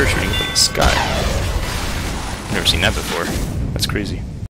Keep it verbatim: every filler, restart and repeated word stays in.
parachuting up in the sky. I've never seen that before. That's crazy.